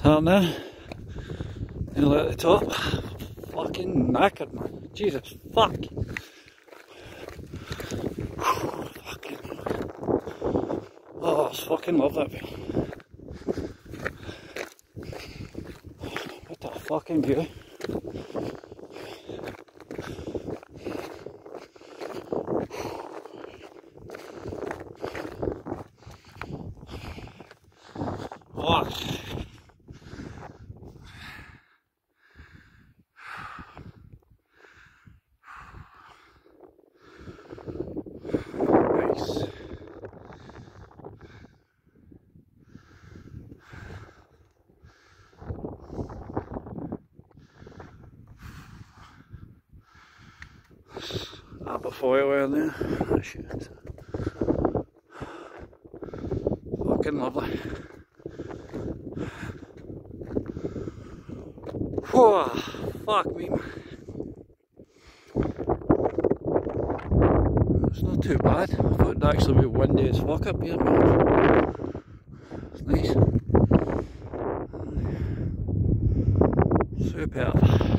Down there, nearly at the top. Fucking knackered, man. Jesus, fuck. Fucking. Oh, I fucking love that view. What a fucking view. Oh. Nice. That before you were there. Oh, shit. Fucking lovely. Whoa, fuck me. It's not too bad. I thought it'd actually be windy as fuck up here, man. It's nice. Superb.